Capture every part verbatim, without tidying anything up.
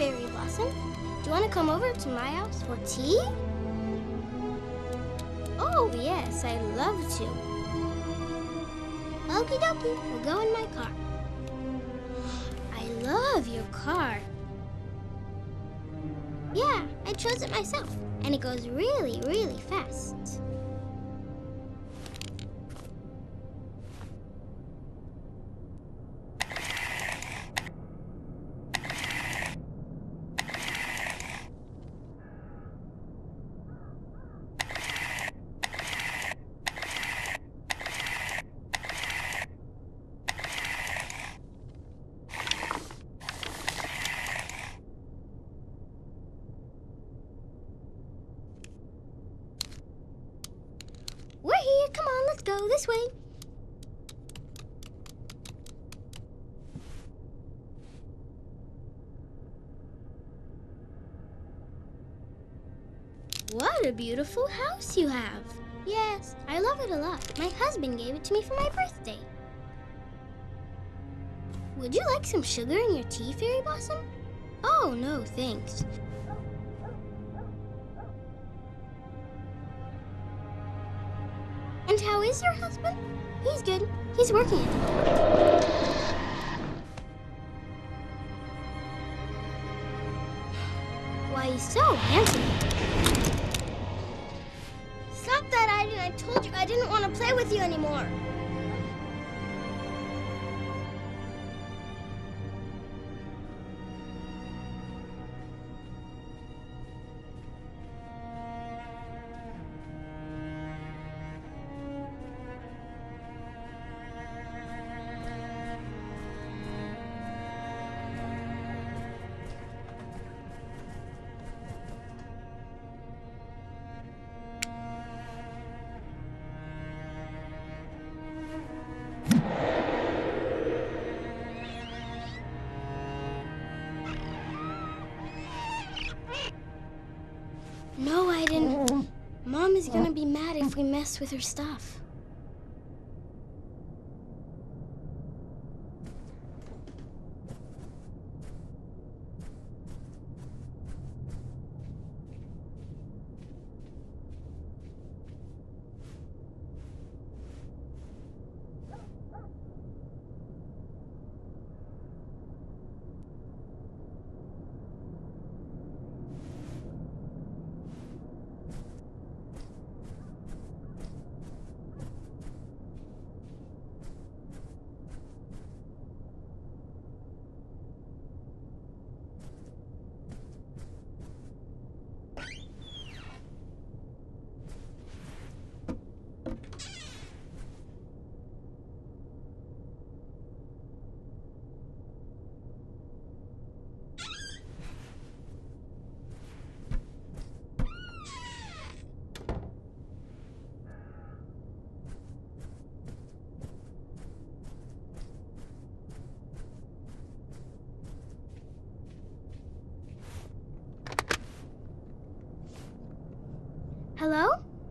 Fairy Blossom. Do you want to come over to my house for tea? Oh, yes, I'd love to. Okie dokie, we'll go in my car. I love your car. Yeah, I chose it myself, and it goes really, really fast. We're here. Come on, let's go this way. What a beautiful house you have. Yes, I love it a lot. My husband gave it to me for my birthday. Would you like some sugar in your tea, Fairy Blossom? Oh, no, thanks. And how is your husband? He's good. He's working at the moment. Why, he's so handsome. Stop that, Aiden. I told you I didn't want to play with you anymore. No, I didn't. Mom is gonna be mad if we mess with her stuff. Hello?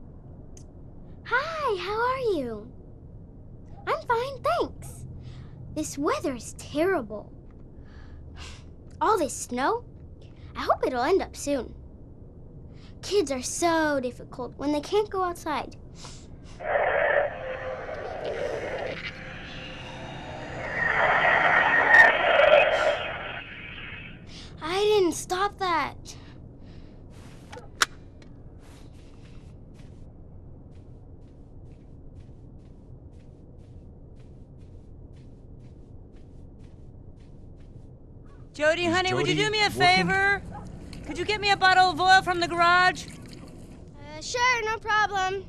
Hi, how are you? I'm fine, thanks. This weather is terrible. All this snow, I hope it'll end up soon. Kids are so difficult when they can't go outside. I didn't stop that. Jody, Is honey, would you Jody do me a working? favor? Could you get me a bottle of oil from the garage? Uh, sure, no problem.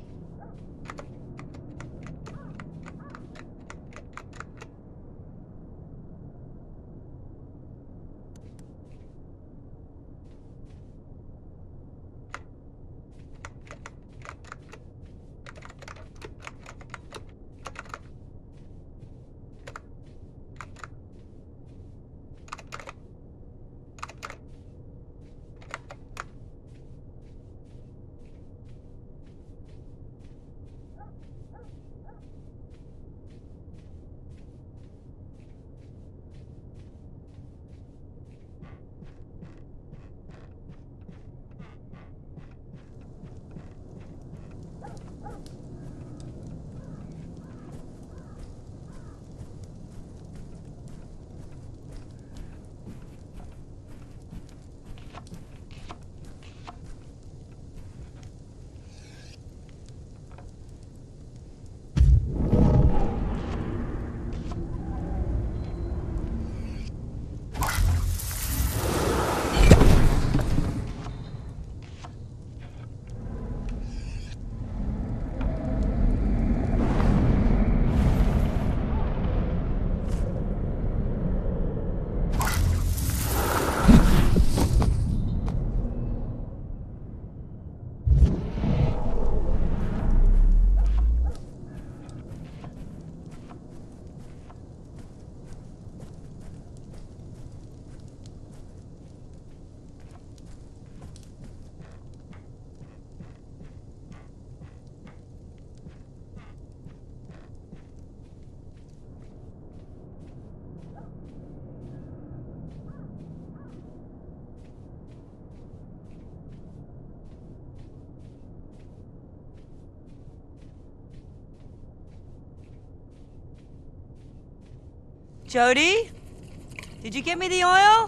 Jody? Did you get me the oil?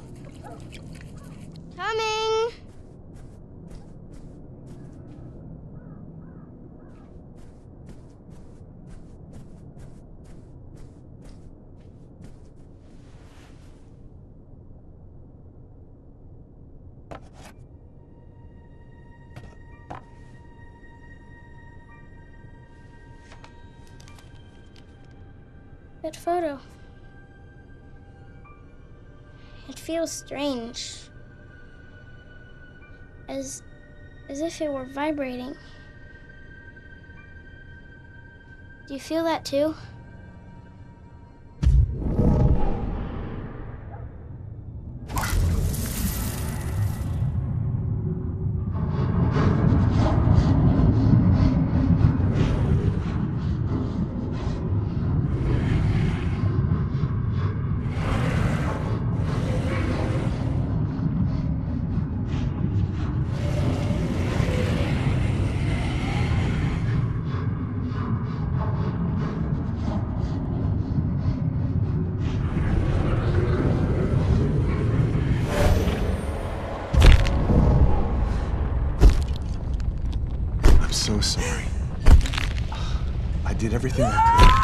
Coming. That photo. It feels strange. As as if it were vibrating. Do you feel that too? So sorry. I did everything I could.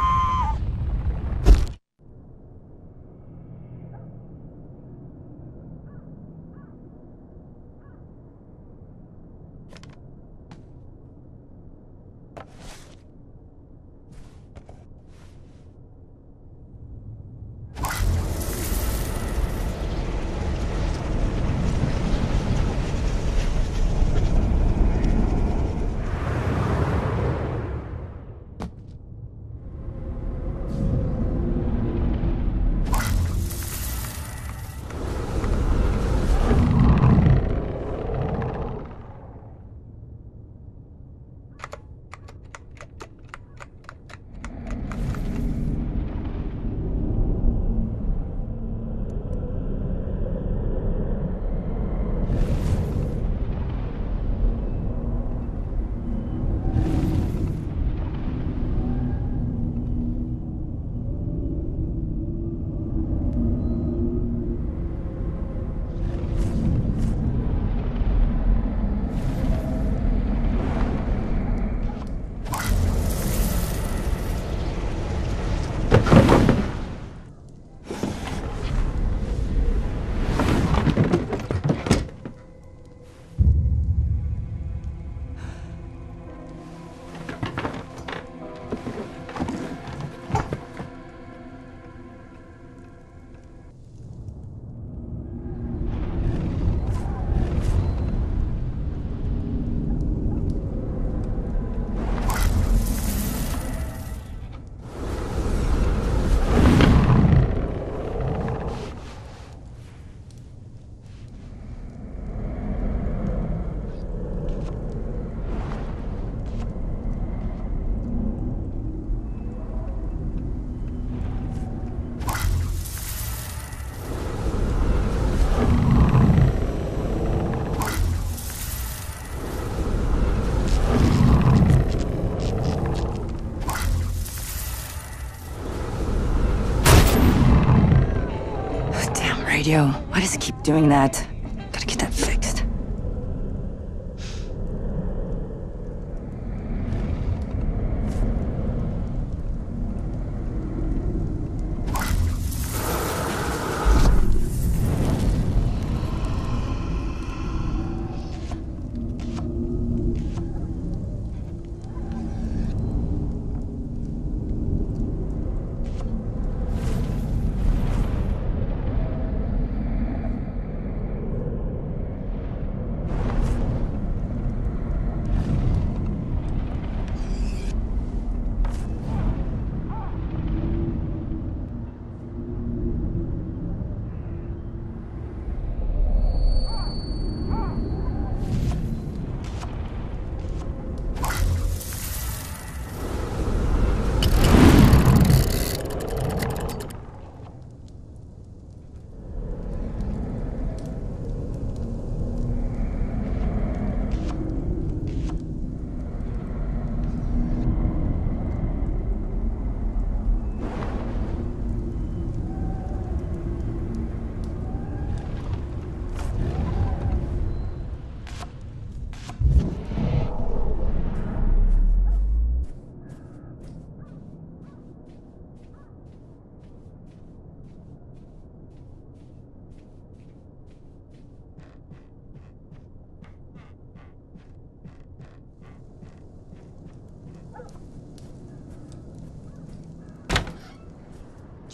Radio. Why does it keep doing that? Gotta get that fixed.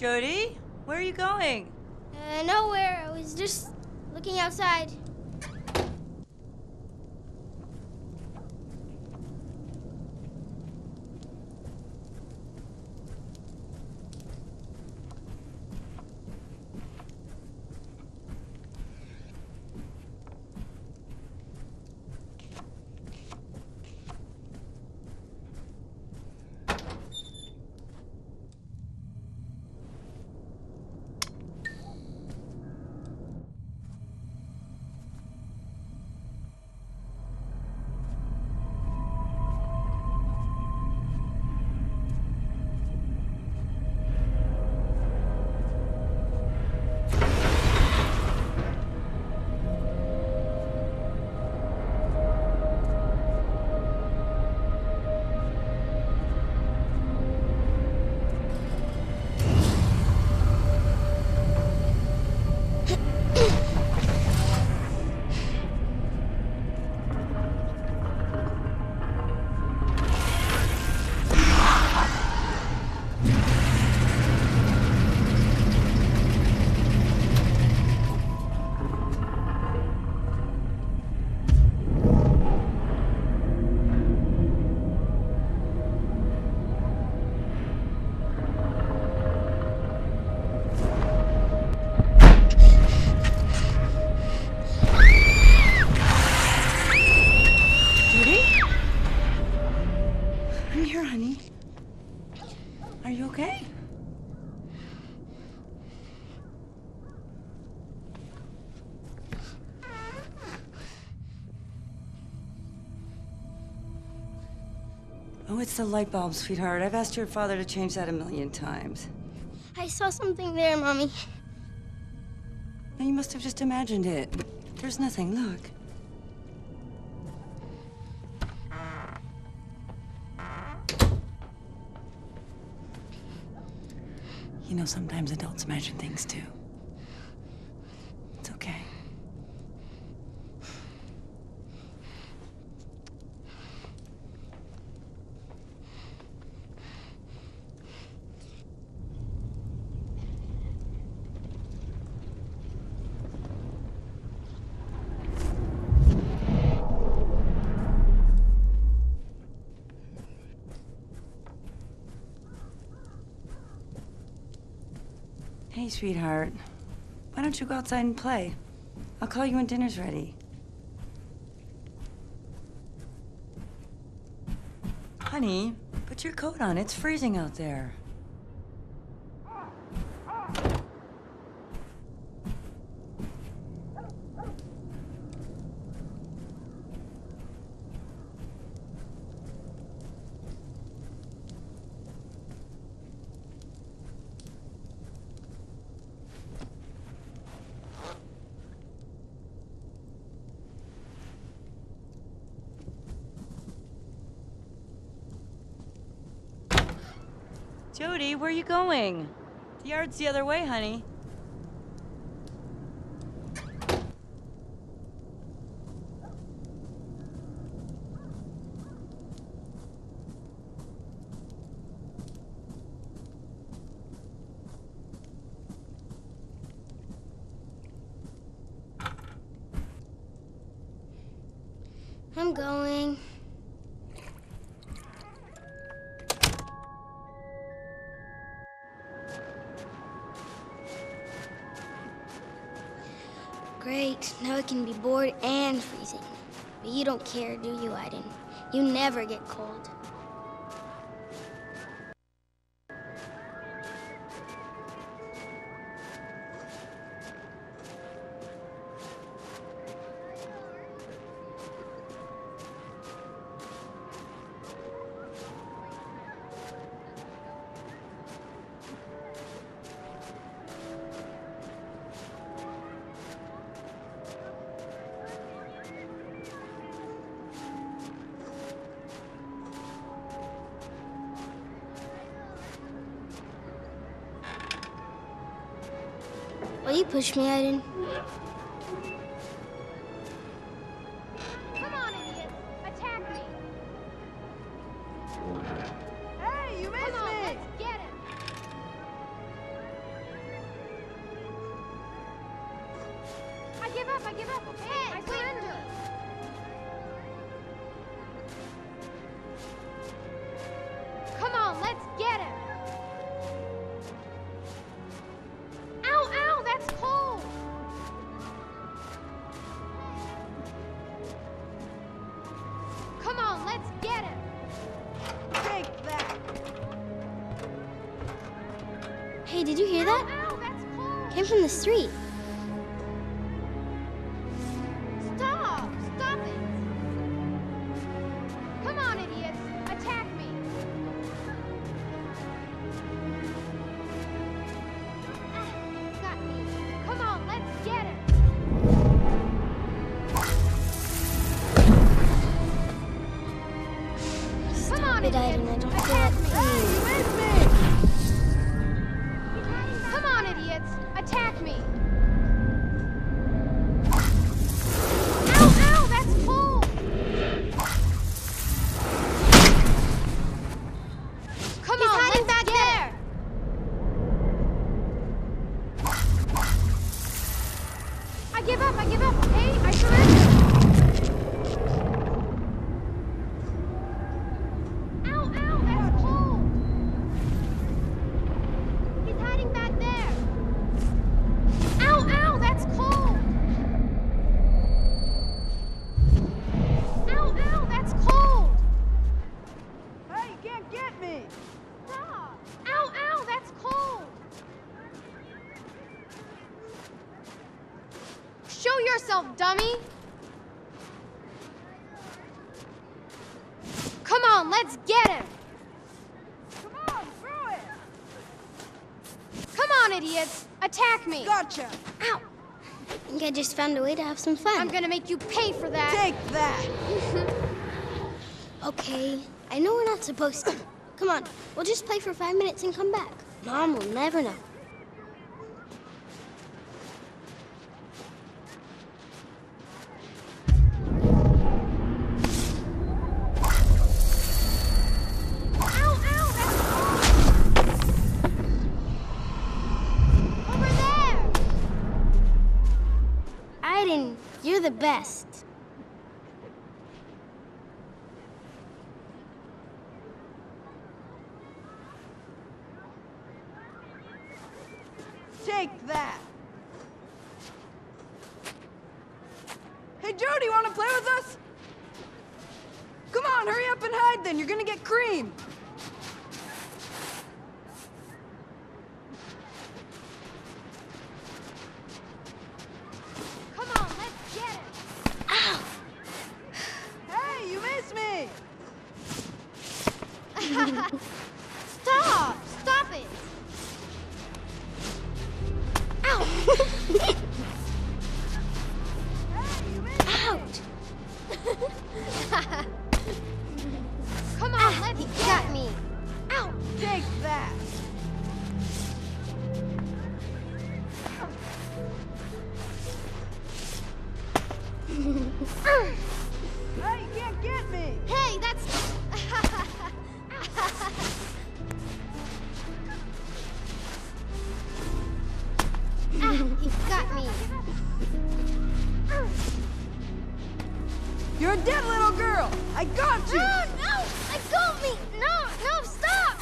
Jody, where are you going? Uh, nowhere. I was just looking outside. Are you okay? Oh, it's the light bulb, sweetheart. I've asked your father to change that a million times. I saw something there, Mommy. Now, you must have just imagined it. There's nothing, look. You know, sometimes adults imagine things, too. It's okay. Hey, sweetheart. Why don't you go outside and play? I'll call you when dinner's ready. Honey, put your coat on. It's freezing out there. Jody, where are you going? The yard's the other way, honey. I'm going. Great, now I can be bored and freezing. But you don't care, do you, Aiden? You never get cold. Will you push me, Aiden? Come on, idiots! Attack me! Hey, you missed Come on, me! Let's get him! give up, okay? I surrender. Come on, let's get him. Ow, ow, that's cold. Come on, let's get him. Take that! Hey, did you hear that? Ow, that's cold. Came from the street. Stop! Stop it! Come on, idiots! Attack me! Ah, got me. Come on, let's get him! Come on, It died idiots! and I don't feel Attack it. me! Hey, with me! Come on, idiots! Attack me! Ow, ow, that's cold! Come He's on, hiding let's back get there. him. I give up, I give up, okay? I surrender. Ow, ow, that's cold! He's hiding back there. Ow, ow, that's cold! Ow, ow, that's cold! Hey, you can't get me! Stop! Ow, ow, that's cold! Show yourself, dummy! Come on, let's get him! Come on, throw it! Come on, idiots! Attack me! Gotcha! Ow! I think I just found a way to have some fun. I'm gonna make you pay for that! Take that! Okay, I know we're not supposed to. Come on, we'll just play for five minutes and come back. Mom will never know. Ow, ow, that's cold! Over there! Aiden, you're the best. Take that! Hey, Jody, wanna play with us? Come on, hurry up and hide then. You're gonna get cream. Come on, let's get him! Ow! Hey, you missed me! Stop! Stop it! Ow! Hey, you missed Ouch! Come on, Ah, let's he get got him! me. Ow! Take that! Hey, you can't get me! Hey, that's... Ah, he got me. You're a dead little girl! I got you! No, no! Let go of me! No, no, stop!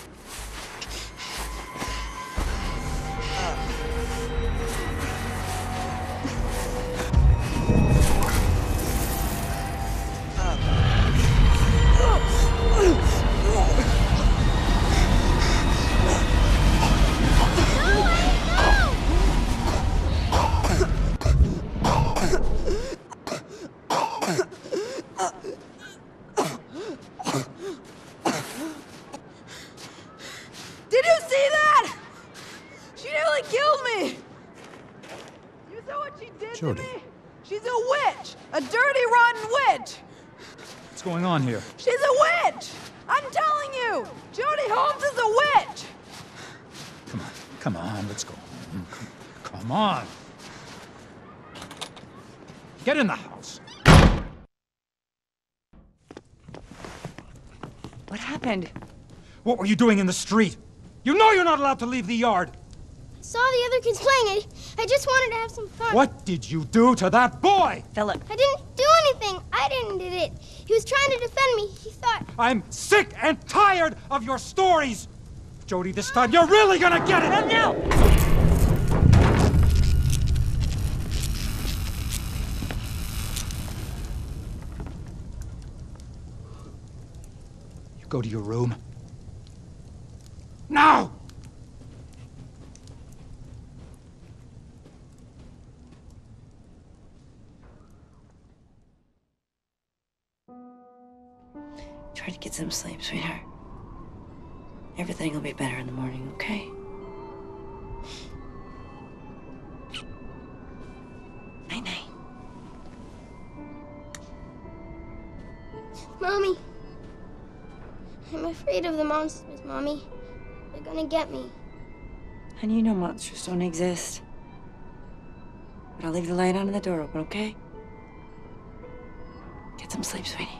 Did you see that? She nearly killed me! You saw what she did Jody. to me? She's a witch! A dirty, rotten witch! What's going on here? She's a witch! I'm telling you! Jody Holmes is a witch! Come on, come on, let's go. home. Come, come on. Get in the house. What happened? What were you doing in the street? You know you're not allowed to leave the yard. Saw the other kids playing. I, I just wanted to have some fun. What did you do to that boy? Philip. I didn't do anything. I didn't did it. He was trying to defend me. He thought... I'm sick and tired of your stories! Jody, this time you're really gonna get it! Oh, no! You go to your room. Now! Try to get some sleep, sweetheart. Everything will be better in the morning, okay? Night-night. Mommy. I'm afraid of the monsters, Mommy. They're gonna get me. And you know monsters don't exist. But I'll leave the light on and the door open, okay? Get some sleep, sweetie.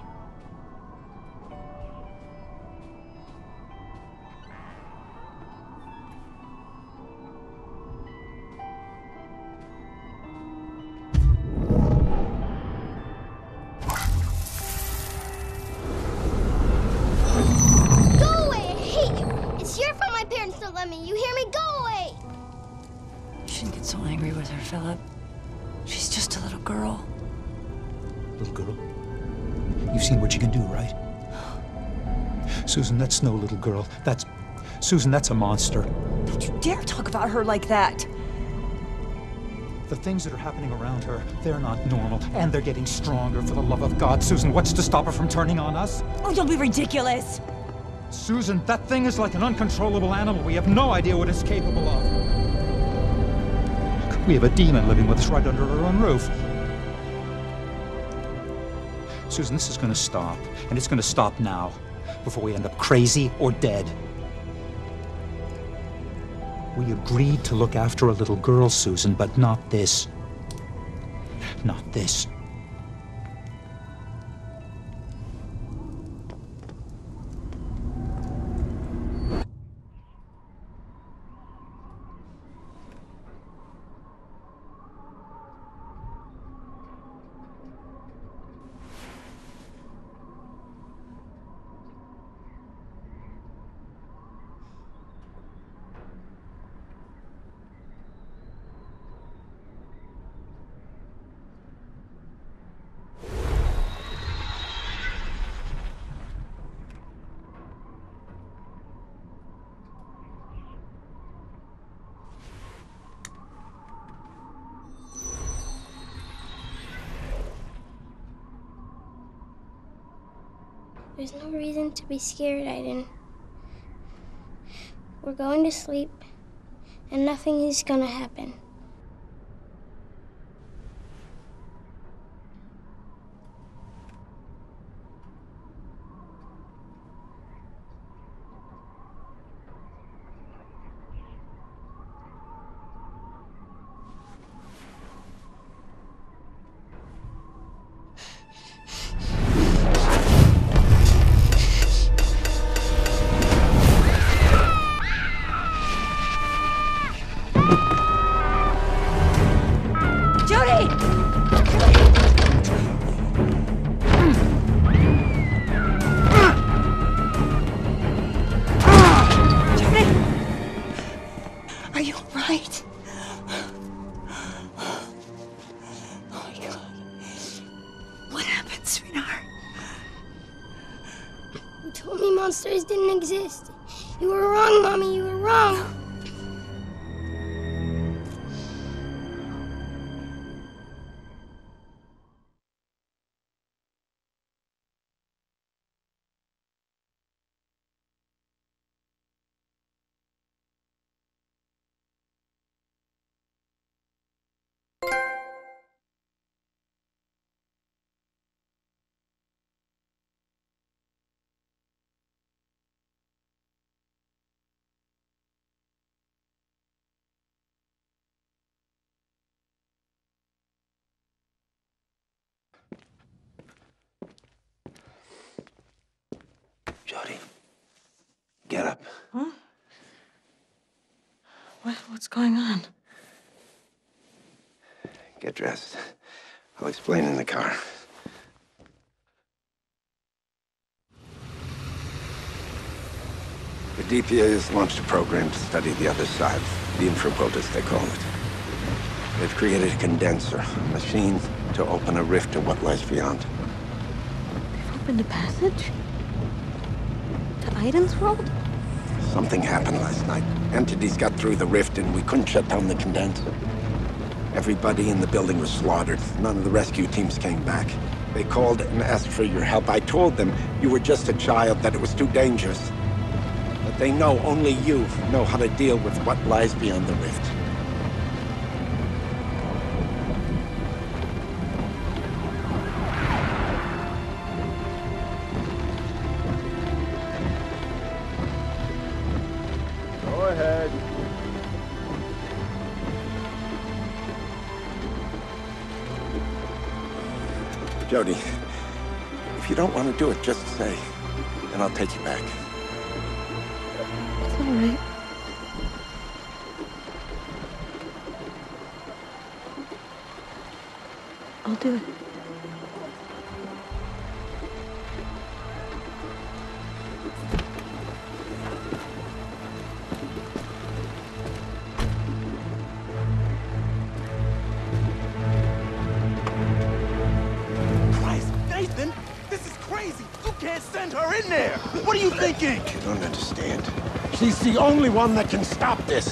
You hear me? Go away! You shouldn't get so angry with her, Philip. She's just a little girl. Little girl? You've seen what you can do, right? Susan, that's no little girl. That's... Susan, that's a monster. Don't you dare talk about her like that! The things that are happening around her, they're not normal, and they're getting stronger. For the love of God, Susan, what's to stop her from turning on us? Oh, don't be ridiculous! Susan, that thing is like an uncontrollable animal. We have no idea what it's capable of. We have a demon living with us right under our own roof. Susan, this is gonna stop, and it's gonna stop now, before we end up crazy or dead. We agreed to look after a little girl, Susan, but not this. Not this. There's no reason to be scared, Aiden. We're going to sleep, and nothing is gonna happen. Monsters didn't exist. You were wrong, Mommy. You were wrong. Jody, get up. Huh? What, what's going on? Get dressed. I'll explain in the car. The D P A has launched a program to study the other side, the infraworld as they call it. They've created a condenser, a machine to open a rift to what lies beyond. They've opened a passage? To Aiden's world? Something happened last night. Entities got through the rift and we couldn't shut down the condenser. Everybody in the building was slaughtered. None of the rescue teams came back. They called and asked for your help. I told them you were just a child, that it was too dangerous. But they know only you know how to deal with what lies beyond the rift. Go ahead. Jody, if you don't want to do it, just say, and I'll take you back. It's all right. I'll do it. Nathan, this is crazy. You can't send her in there. What are you thinking? You don't understand. She's the only one that can stop this.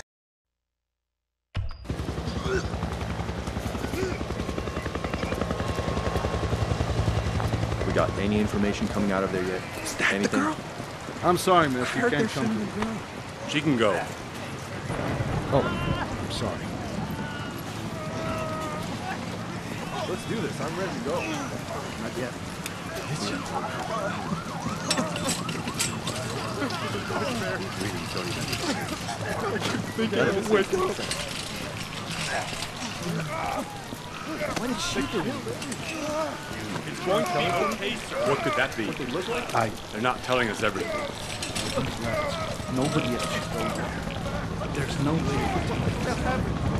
We got any information coming out of there yet? Is that Anything? the girl? I'm sorry, miss. I You heard can't there's come some- through. She can go. Oh, I'm sorry. Let's do this. I'm ready to go. Not yet. What did she do? It's going to be okay, sir. What could that be? I... They're not telling us everything. Nobody else should go there. There's no way.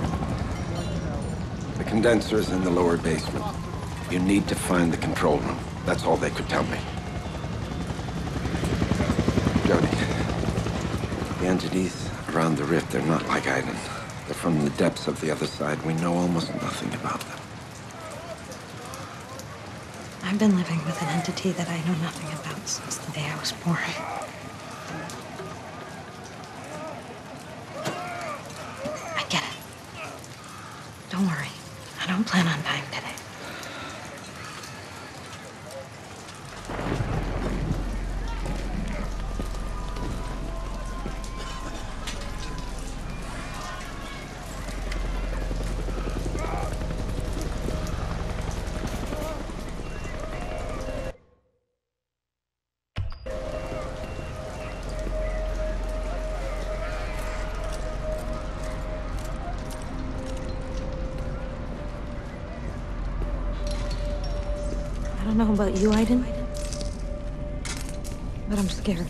The condenser is in the lower basement. You need to find the control room. That's all they could tell me. Jody, the entities around the rift, they're not like Aiden. They're from the depths of the other side. We know almost nothing about them. I've been living with an entity that I know nothing about since the day I was born. I get it. Don't worry. I don't plan on dying today. I don't know about you, Aiden, but I'm scared.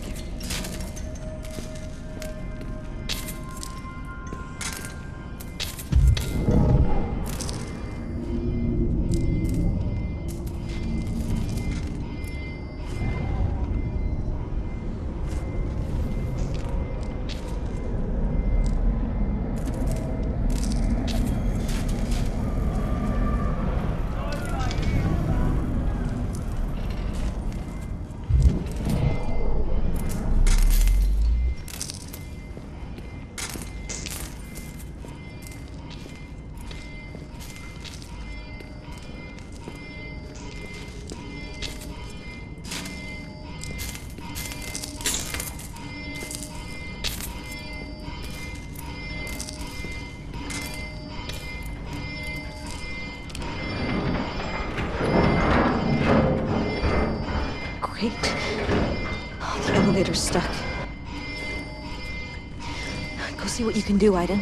Great. Oh, the elevator's stuck. Go see what you can do, Aiden.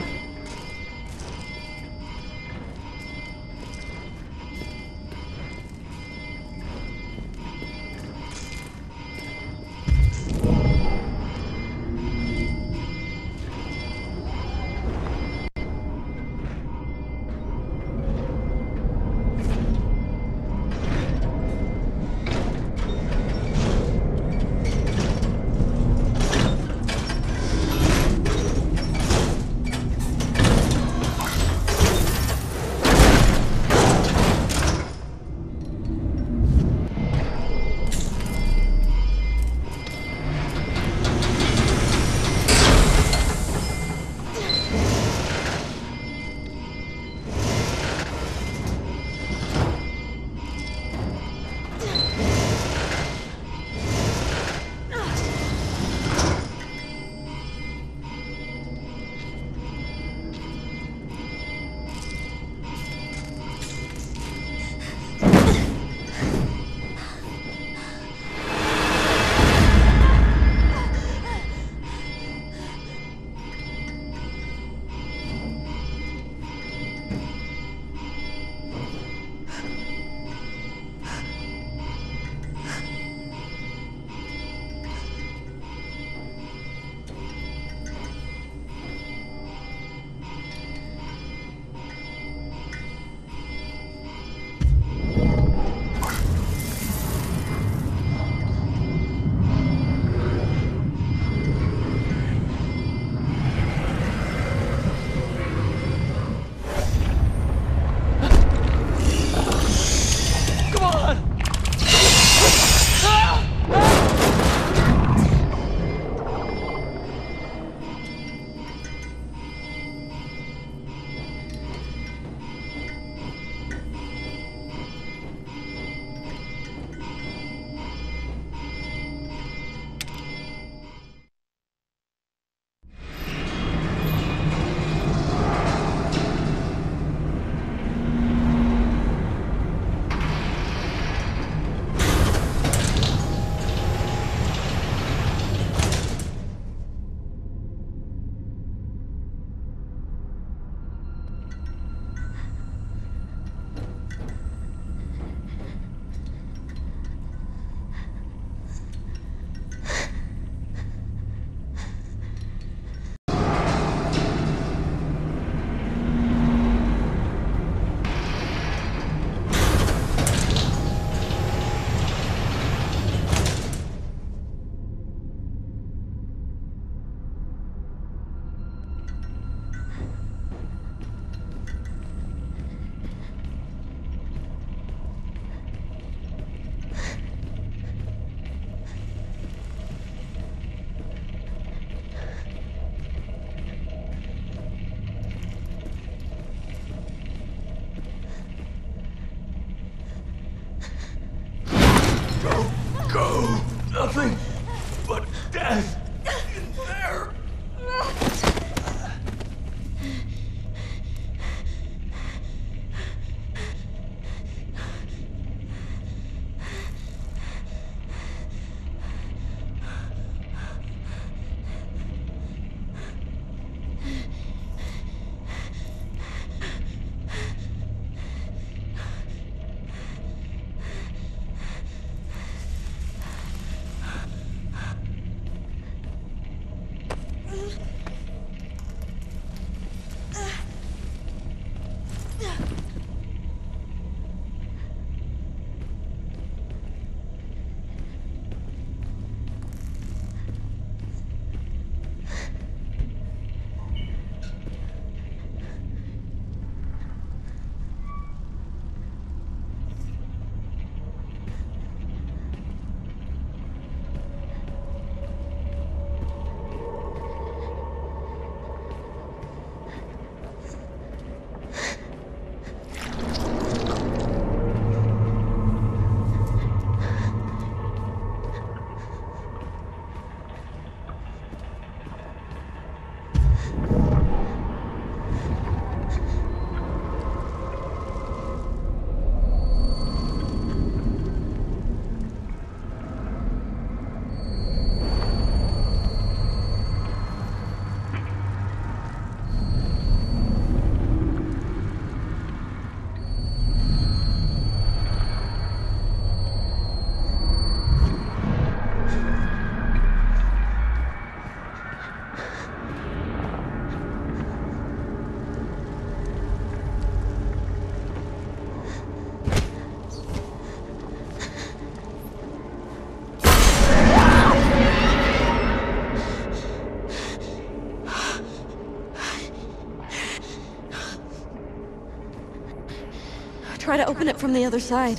try to open it from the other side.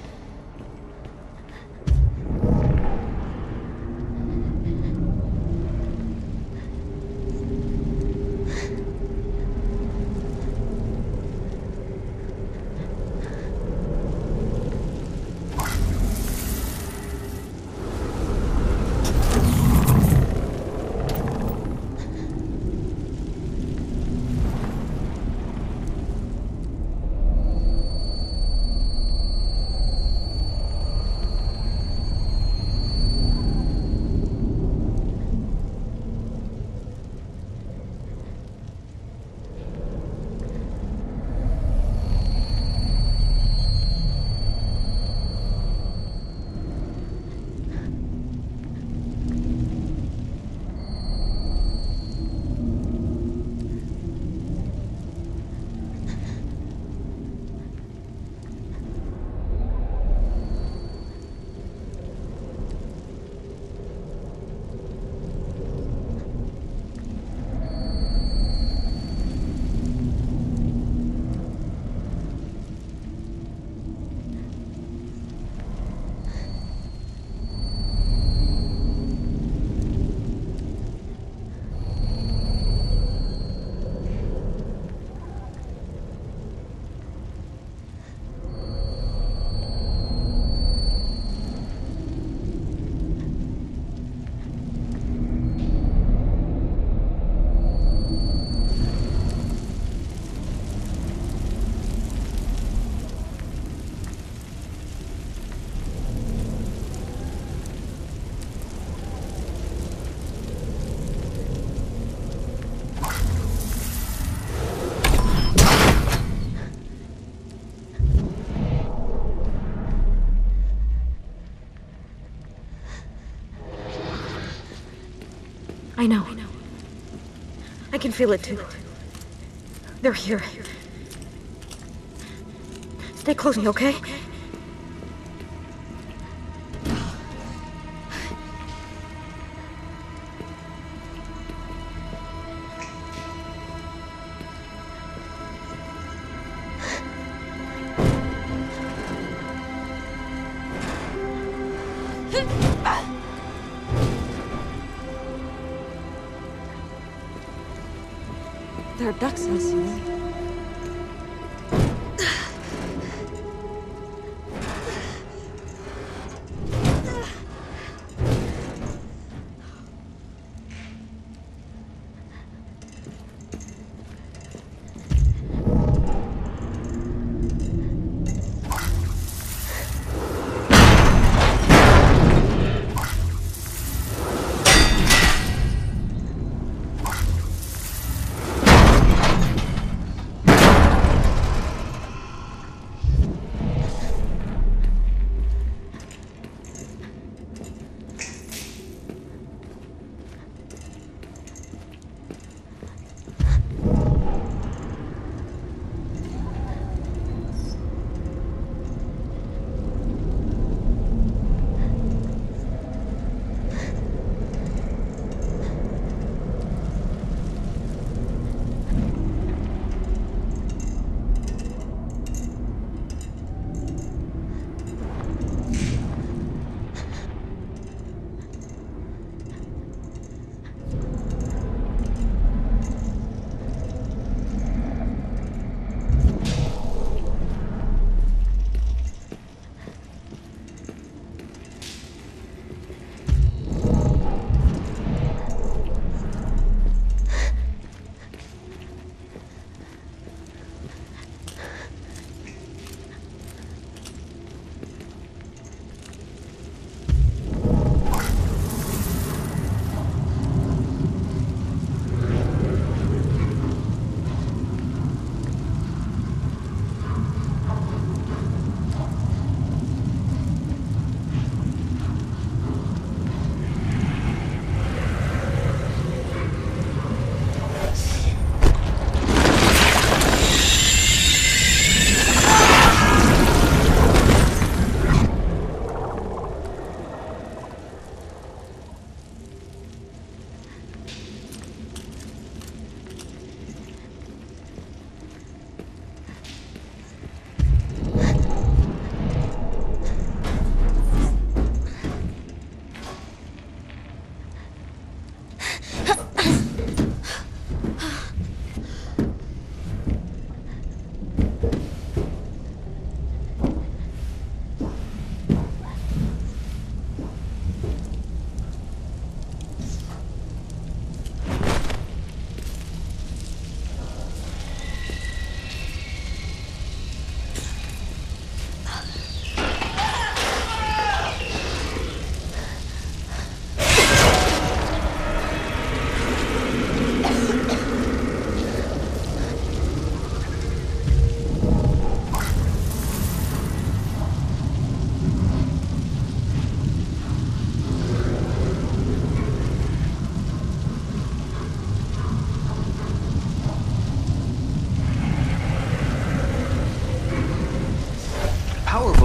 I know. I can feel it too. They're here. Stay close to me, okay? There are ducks in the ceiling.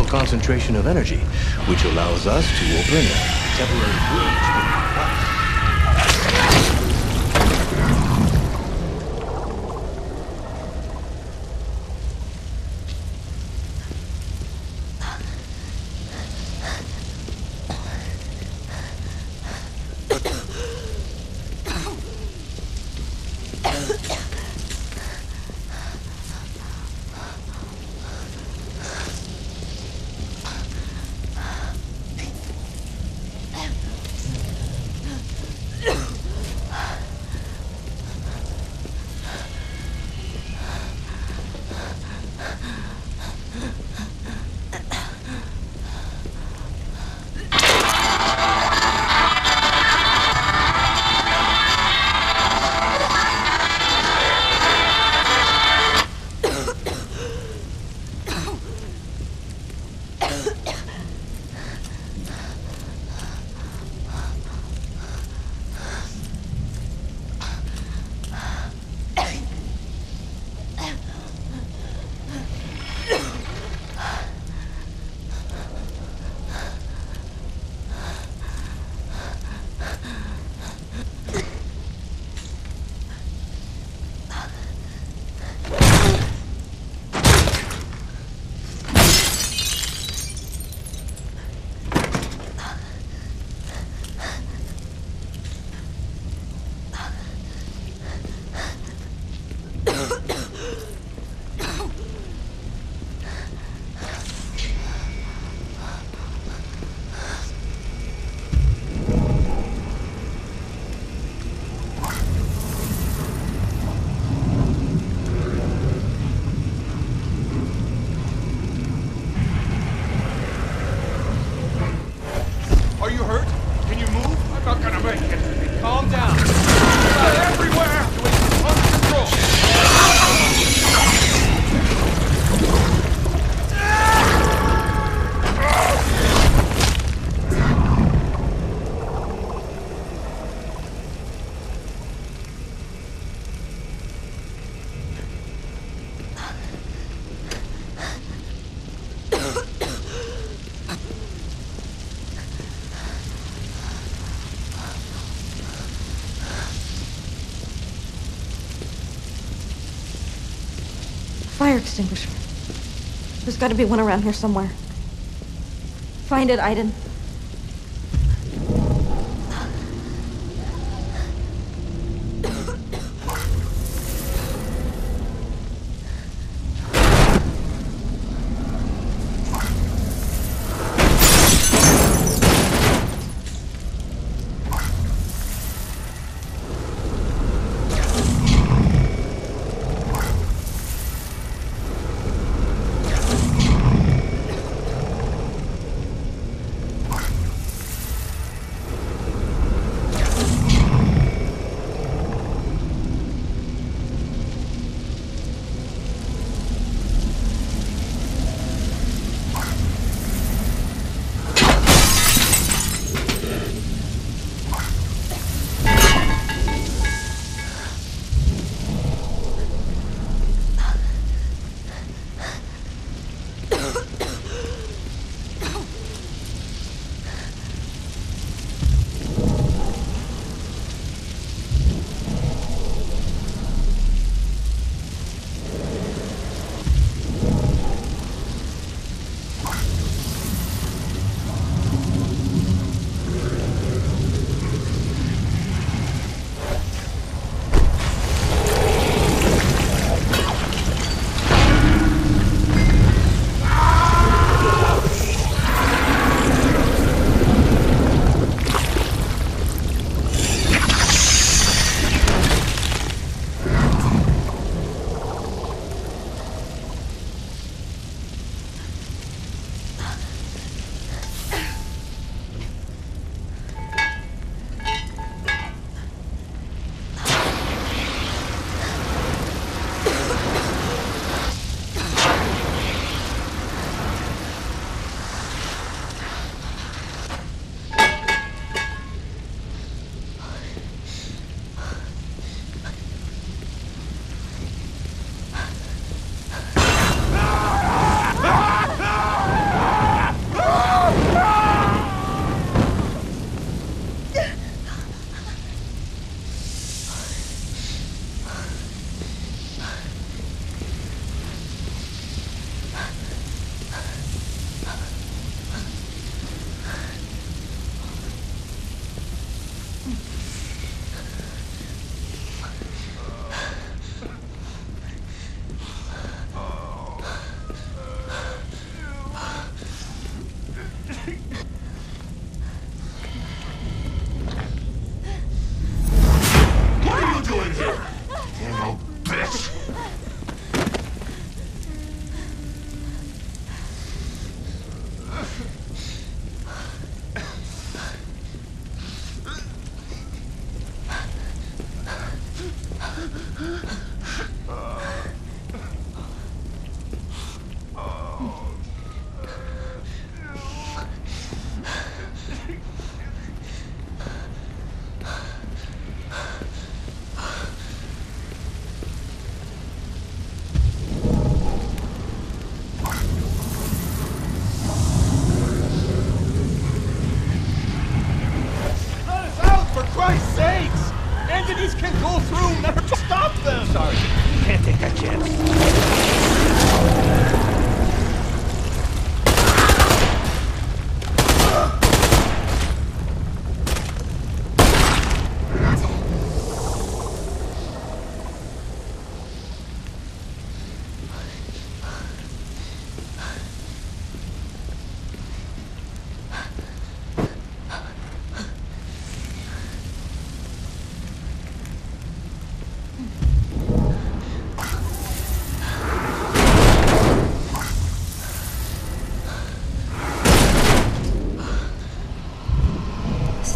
concentration of energy, which allows us to open a temporary bridge between us. Fire extinguisher. There's got to be one around here somewhere. Find it, Aiden.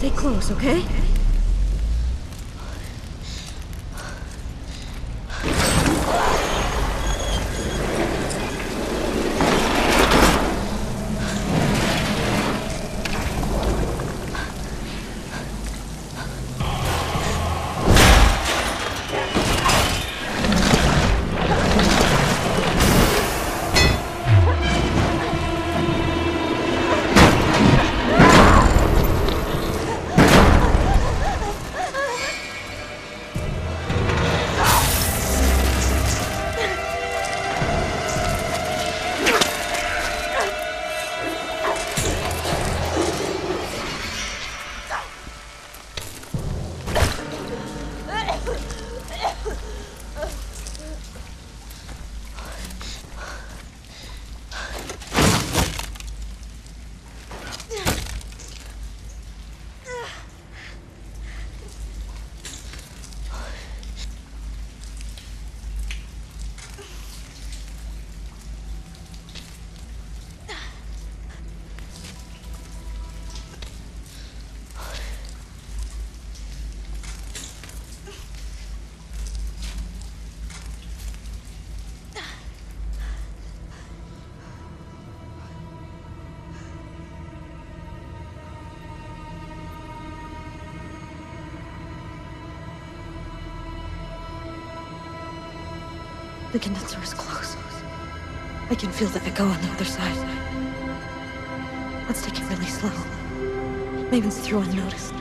Stay close, okay? The condenser is close. I can feel the echo on the other side. Let's take it really slow. Maybe it's through unnoticed.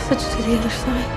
passage to the other side.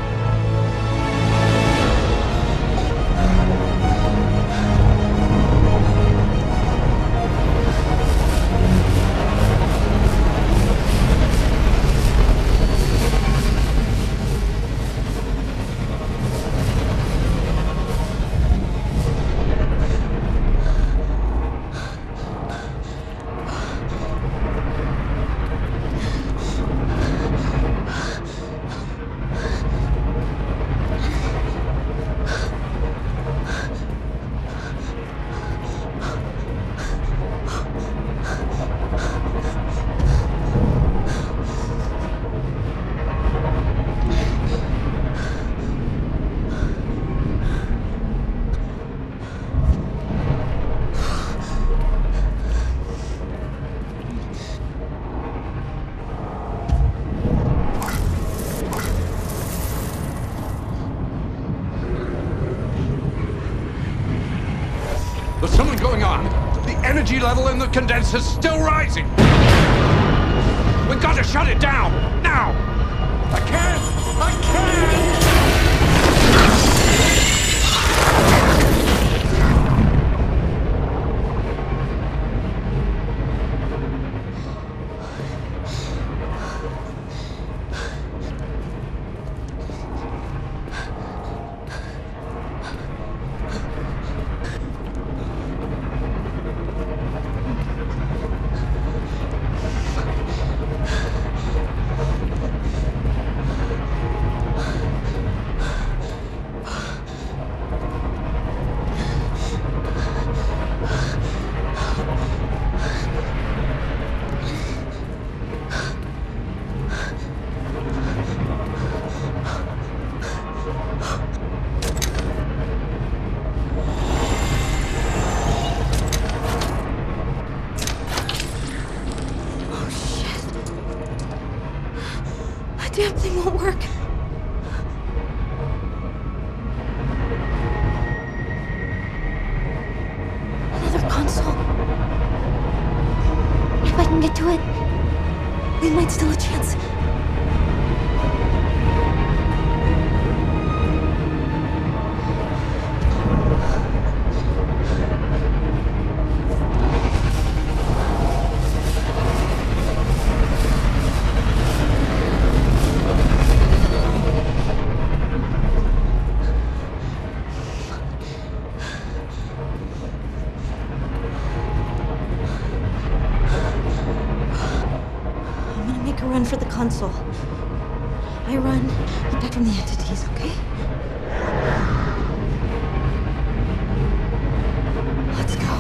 There's something going on. The energy level in the condenser's still rising. We've got to shut it down, now! I can't! I can't! Damn thing won't work. Another console. If I can get to it, we might still have a chance. Run for the console. I run, get back from the entities, okay? Let's go.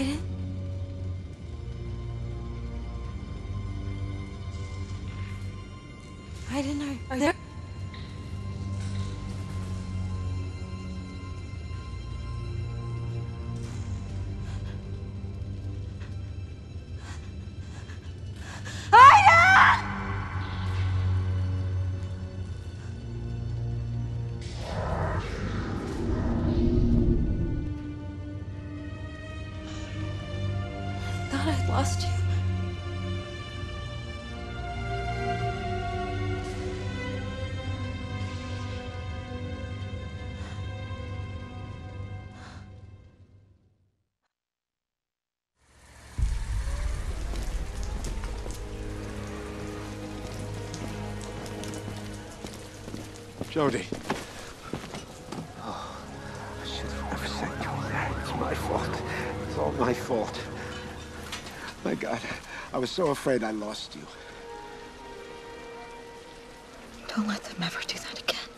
didn't. I didn't. Are, are there? Thought I'd lost you. Jody. Oh, I should have never sent you there. It's my fault. It's all my fault. My God, I was so afraid I lost you. Don't let them ever do that again.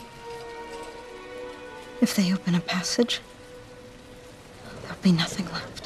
If they open a passage, there'll be nothing left.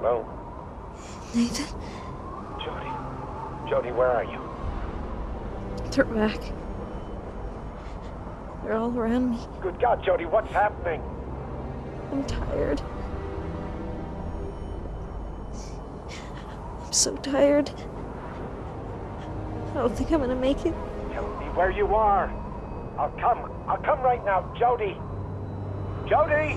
Hello? Nathan? Jody. Jody, where are you? They're back. They're all around me. Good God, Jody, what's happening? I'm tired. I'm so tired. I don't think I'm gonna make it. Tell me where you are. I'll come. I'll come right now, Jody. Jody!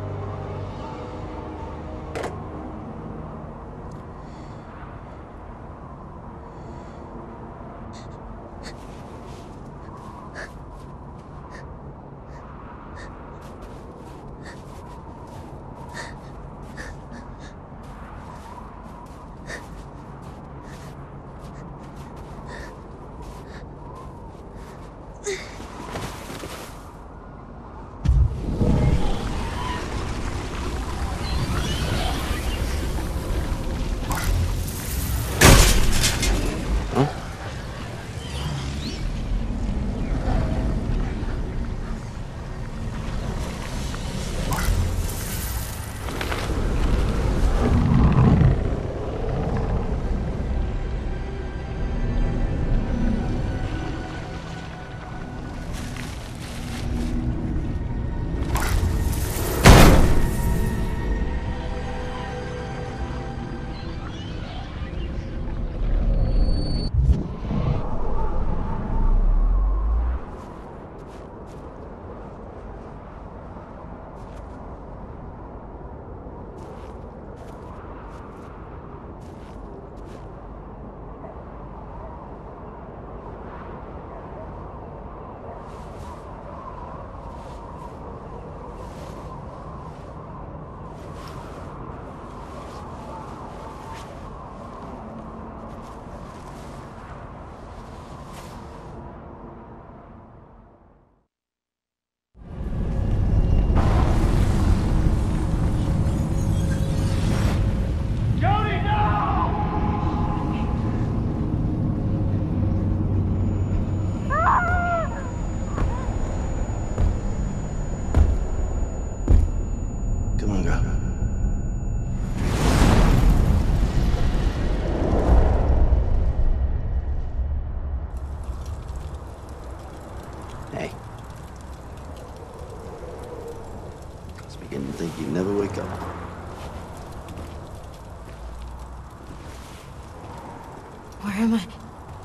Where am I?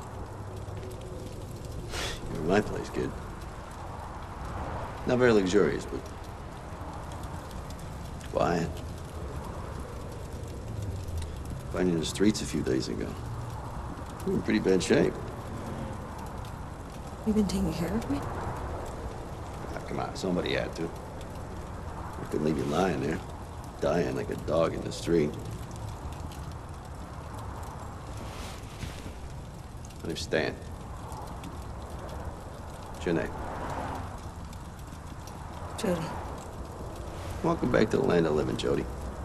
You're in my place, kid. Not very luxurious, but quiet. Found you in the streets a few days ago. You were in pretty bad shape. You've been taking care of me? Ah, come on, somebody had to. I couldn't leave you lying there, dying like a dog in the street. Understand. What's your name? Jody. Welcome back to the land of living, Jody.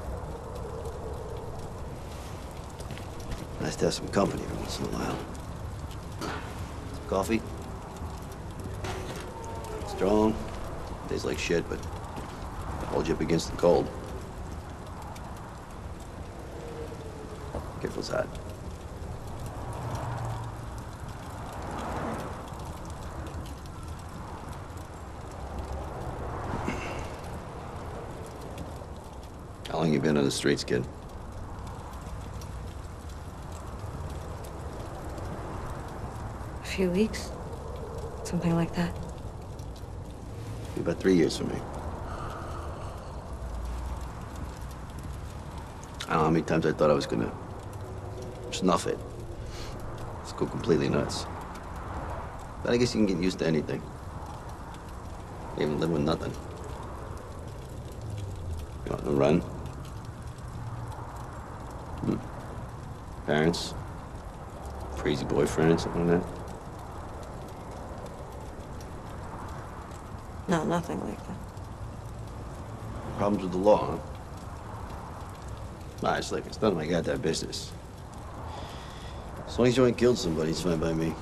Nice to have some company every once in a while. Some coffee? Strong. Tastes like shit, but hold you up against the cold. Careful, it's hot. How long you been on the streets, kid? A few weeks. Something like that. About three years for me. I don't know how many times I thought I was gonna snuff it. Just go completely nuts. But I guess you can get used to anything. Even live with nothing. You want to run? Hmm. Parents? Crazy boyfriend, something like that? No, nothing like that. Problems with the law, huh? Nah, it's like, it's none of my goddamn business. As long as you ain't killed somebody, it's fine by me.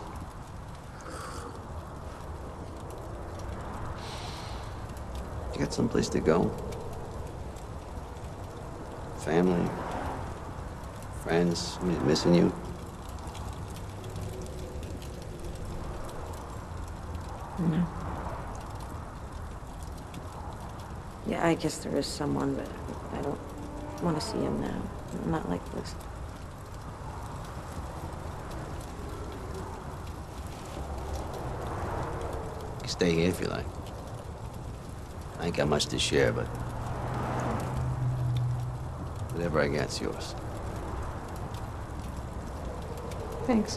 You got someplace to go? Family? Friends? Somebody's missing you? No. Yeah, I guess there is someone, but I don't want to see him now. Not like this. You can stay here if you like. I ain't got much to share, but whatever I got's yours. Thanks.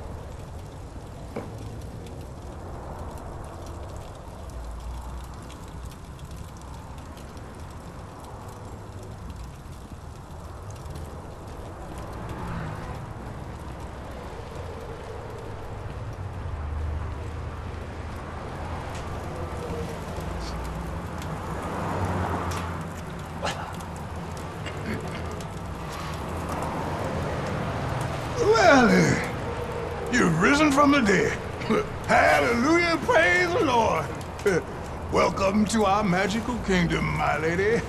Well, uh, you've risen from the dead. Hallelujah, praise the Lord. Welcome to our magical kingdom, my lady.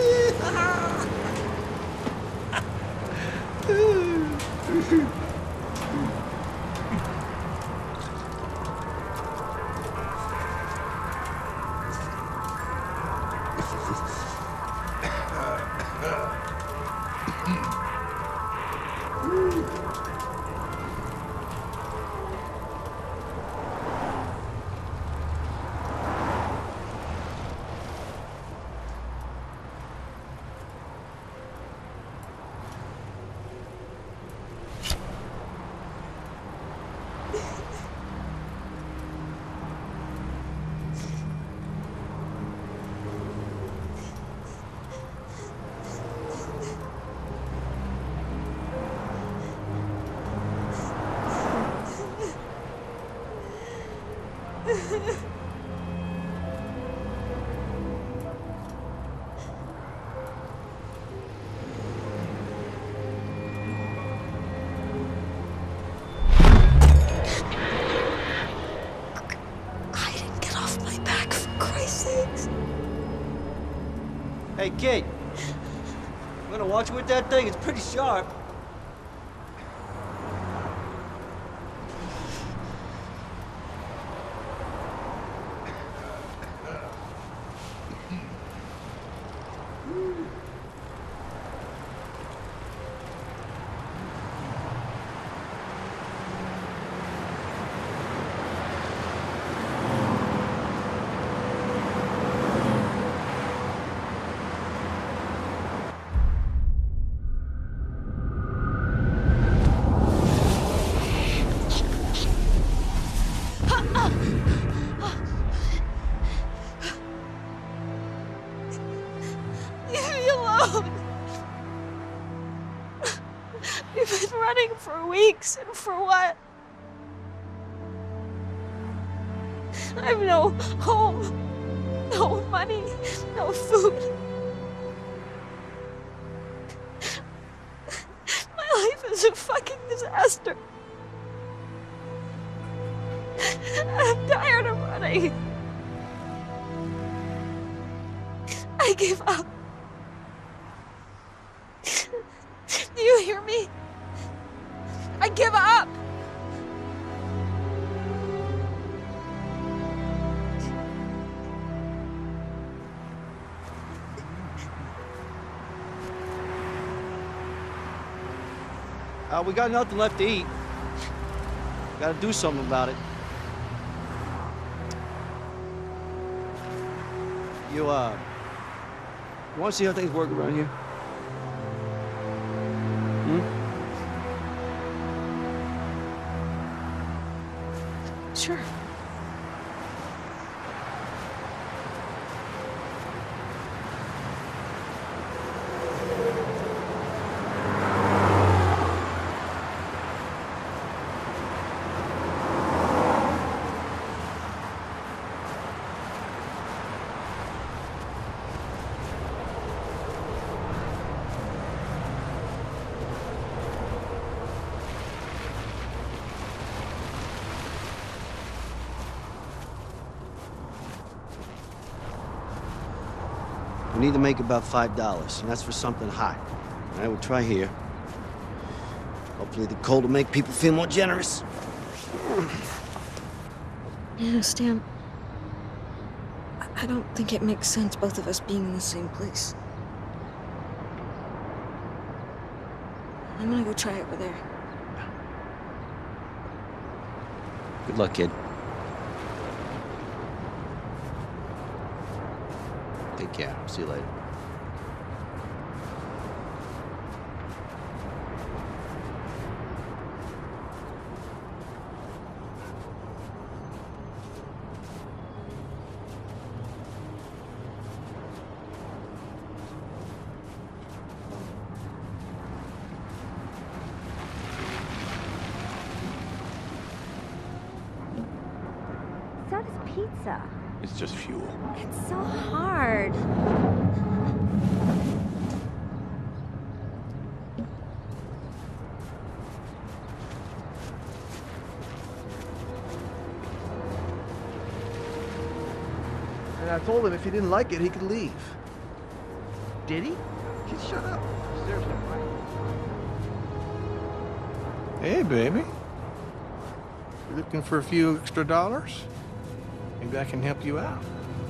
Hey, kid. I'm gonna watch you with that thing. It's pretty sharp. We've been running for weeks, and for what? I have no home, no money, no food. My life is a fucking disaster. I'm tired of running. I gave up. Do you hear me? I give up! Uh, we got nothing left to eat. Gotta do something about it. You, uh... You wanna see how things work around here? Hmm? Sure. We need to make about five dollars, and that's for something hot. All right, we'll try here. Hopefully the cold will make people feel more generous. Yeah, Stan. I, I don't think it makes sense both of us being in the same place. I'm gonna go try over there. Good luck, kid. Take care. See you later. So does pizza. It's just fuel. It's so hard. And I told him if he didn't like it, he could leave. Did he? Kid, shut up. Seriously, Mike. Hey, baby. You looking for a few extra dollars? Maybe I can help you out.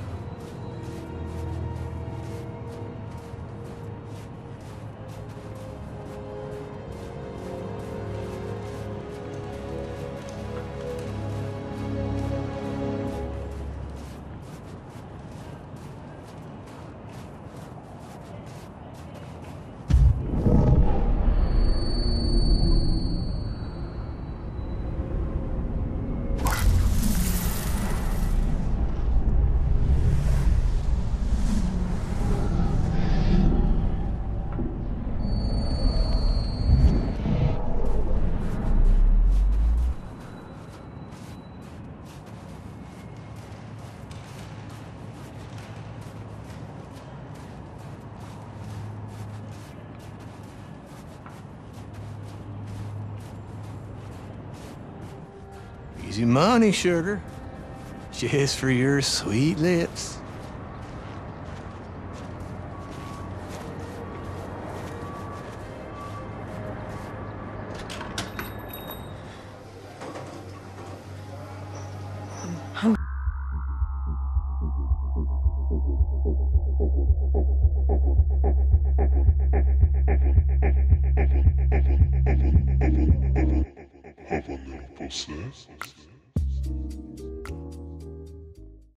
Easy money, sugar. Just for your sweet lips. Have a little process.